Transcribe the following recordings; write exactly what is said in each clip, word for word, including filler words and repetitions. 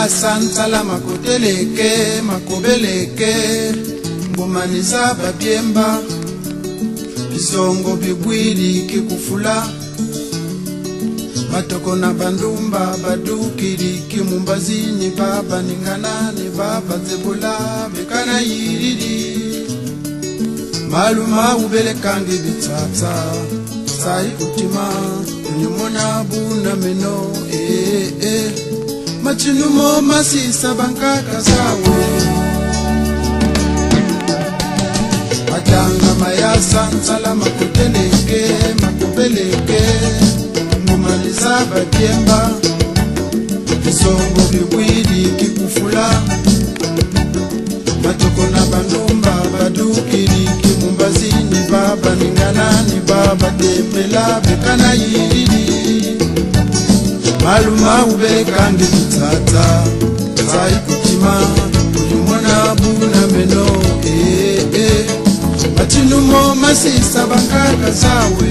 sansala makoteleke makobeleke ngomaniza babyemba bisongo bigwiri kikufula matoko na bandumba badukiri kimumbazini baba ningana ni baba zebula bekana yiriri maluma ubelekangi bitata sai utima nyumona buna meno eh eh machinumo masisa bankaka sawe atanga mayasa nsala makuteleke makubeleke ngumaliza babyemba bisongo bigwiri kikufula matoko na bandumba badukiri kimumbazini baba ninganani baba tembela bekana yiriri maluma ubekangi bitata zai kutima uyumona buna meno eh eh atinumo masisa bankaka zawe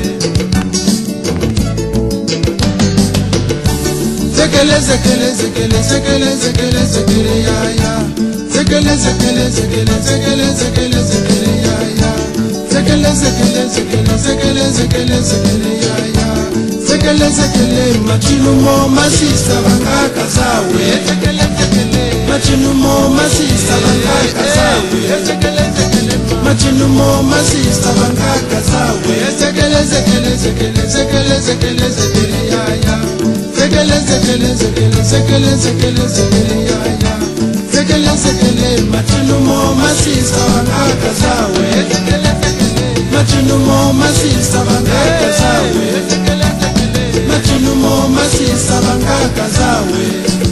zekele zekele zekele zekele zekele zekele ya ya zekele zekele zekele zekele zekele zekele ya ya zekele zekele zekele zekele zekele zekele ya ya zekele zekele machinumo masisa bankaka zawe zekele zekele machinumo masisa bankaka zawe zekele zekele machinumo masisa bankaka zawe zekele zekele zekele zekele zekele zekele ya ya zekele zekele zekele zekele zekele zekele ya ya zekele zekele machinumo masisa bankaka zawe zekele zekele machinumo masisa bankaka zawe zekele zekele machinumo masisa bankaka zawe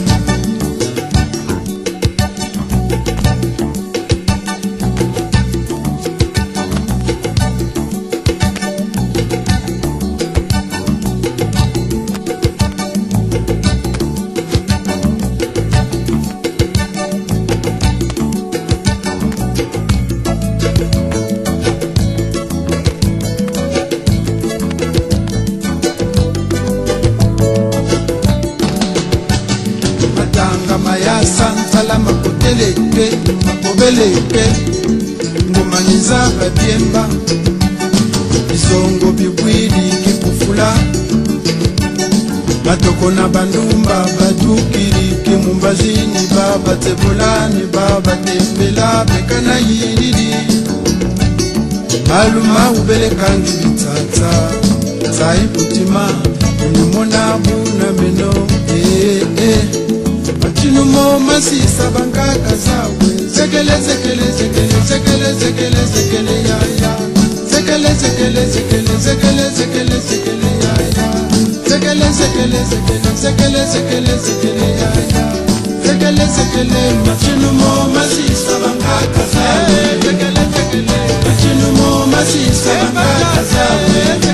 sansala makoteleke makobeleke ngomaniza babyemba bisongo bigwiri kikufula matoko na bandumba badukiri kimumbazini baba tebulani baba tembela bekana yiriri maluma ubelekangi bitata zai kutima unyumona buna meno eh eh machinumo masisa bankaka zawe zekele zekele zekele zekele zekele zekele ya ya zekele zekele zekele zekele zekele zekele ya ya zekele zekele zekele zekele zekele zekele ya ya zekele zekele machinumo masisa bankaka zawe zekele zekele machinumo masisa bankaka zawe